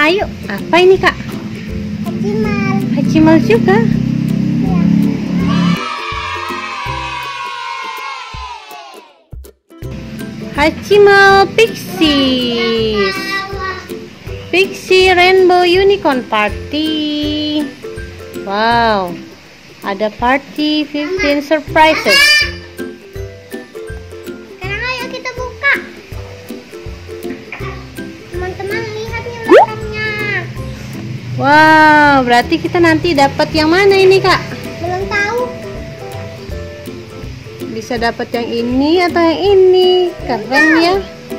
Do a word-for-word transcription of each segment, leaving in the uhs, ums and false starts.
Ayo, apa ini kak? Hachimal. Hachimal juga. Ya. Hachimal Pixies. Pixie Rainbow Unicorn Party. Wow, ada party fifteen surprises. Sekarang ayo kita buka. Teman-teman lihat nih lengkapnya. Wow, berarti kita nanti dapat yang mana ini kak? Belum tahu. Bisa dapat yang ini atau yang ini? Keren ya.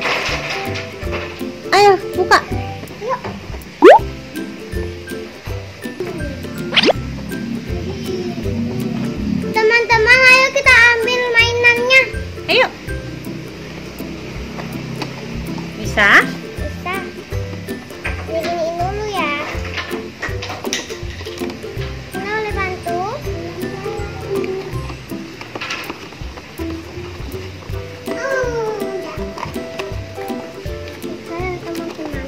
Ayo buka. Yuk. Teman-teman, ayo kita ambil mainannya. Ayo. Bisa? Bisa. Beginiin dulu ya. Kita boleh bantu. Ayo teman-teman.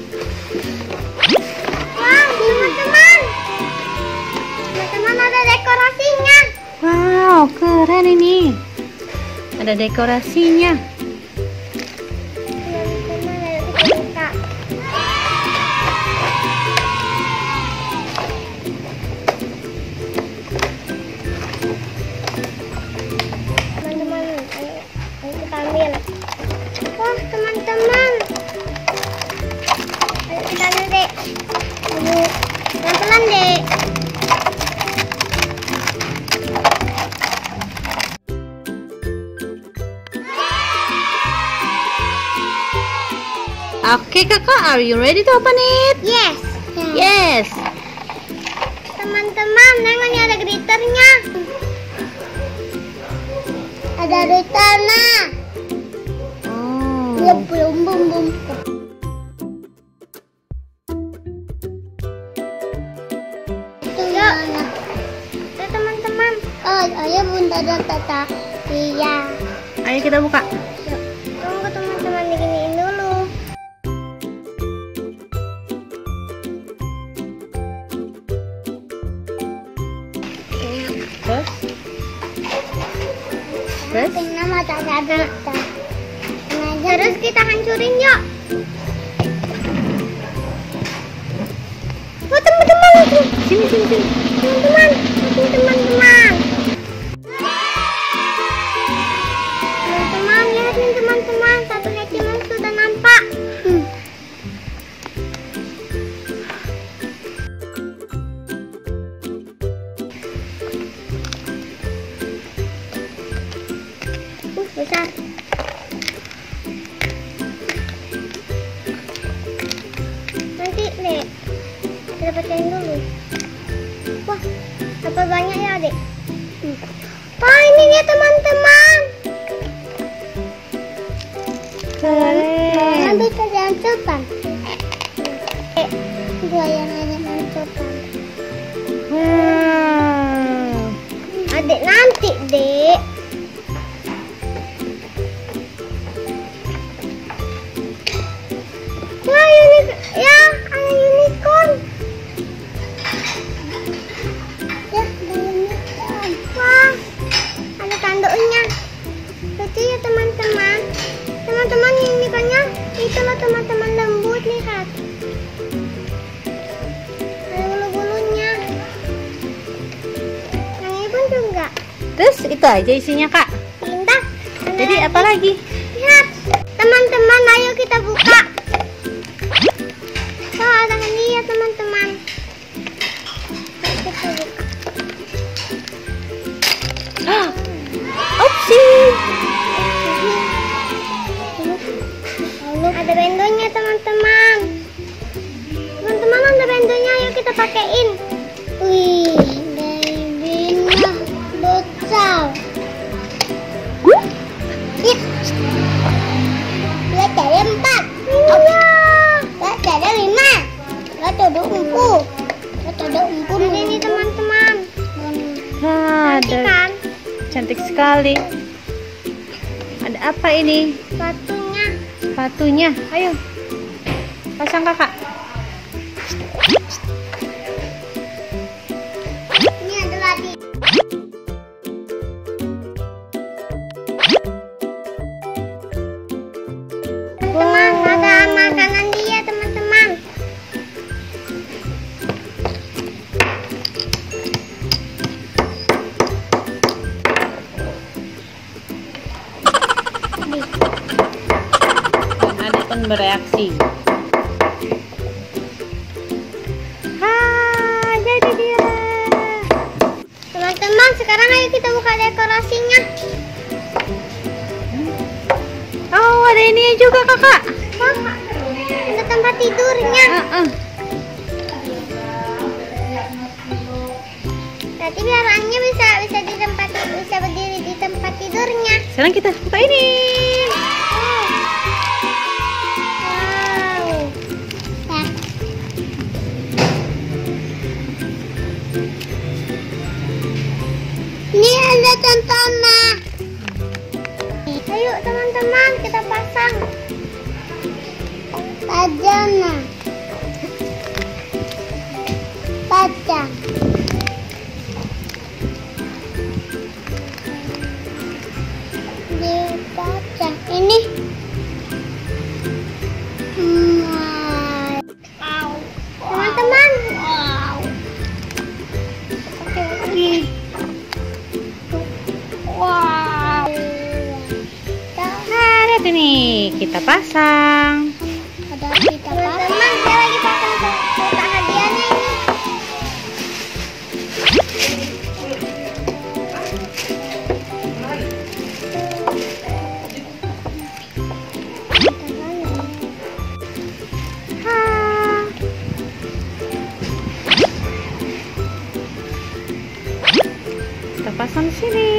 Wah, teman-teman. Teman-teman ada dekorasinya. Wow, keren ini. Ada dekorasinya. Teman-teman, ayo kita buka. Teman-teman, ayo, ayo kita ambil. Wah, teman-teman. Ayo kita ambil, Dek. Ayo, pelan-pelan, Dek. Oke kakak, are you ready to open it? Yes. Yes. Teman-teman, nengok ini ada glitternya. Ada glitternya. Oh. Belum, belum, belum, belum. Yuk. Yuk teman-teman. Oh, ayo bunda dan tata. Iya. Ayo kita buka. Yuk. Tunggu teman-teman, diginiin dulu. Terus? Terus? Nama tak ada. Terus kita hancurin yuk. Oh teman-teman, Sini sini sini. teman-teman, teman-teman. Teman-teman, lihat nih teman-teman, satu Hachimal sudah nampak. Hmm. Uh, besar. Nanti deh, kita pecahin dulu. Wah, apa banyak ya dek? Hmm. Wah, ini dia teman-teman. Keren. Nanti kita hancurkan. Eh, dua yang ada hancurkan. Wow. Adek nanti dek. Wah, ini ya ada unicorn. Ya, ada unicorn. Wah, ada tanduknya. Lucu ya teman-teman. Teman-teman, ini unicornnya itu loh teman-teman, lembut, lihat. Ada bulu-bulunya. Yang ini pun juga. Terus itu aja isinya kak. Pindah. Ada Jadi lagi. apa lagi? Lihat, teman-teman, ayo kita buka. Oh, ada hadiah teman-teman. Ayo kita buka. Opsi. Ada bendonya teman-teman. Teman-teman, ada bendonya, ayo kita pakein. Wih, babynya besar. Ya. Lihat ada empat. Iya. Lihat ada lima. Lihat ada empu. Lihat ada empu. Ada ini teman-teman. Nah, Cantik ada kan? cantik sekali. Ada apa ini? Sepatunya. Sepatunya. Ayo. Pasang kakak. Ini adalah di teman-teman, ada makanan dia teman-teman. Adik pun bereaksi. Ah, jadi dia. Teman-teman, sekarang ayo kita buka dekorasinya. Oh, ada ini juga kakak. Oh, ada tempat tidurnya. Uh -uh. Berarti biarannya bisa bisa di tempat bisa berdiri di tempat tidurnya. Sekarang kita buka ini. Wow. Nah. Ini ada contohnya. Ayo teman-teman kita pasang pajama. Pajang. Dipajang ini. Hmm. Teman-teman. Wow. Oke lagi. Wow. Nah, lihat ini. Kita pasang. Ada kita teman-teman, saya lagi pasang kotak hadiahnya ini. Ha. Kita pasang di sini.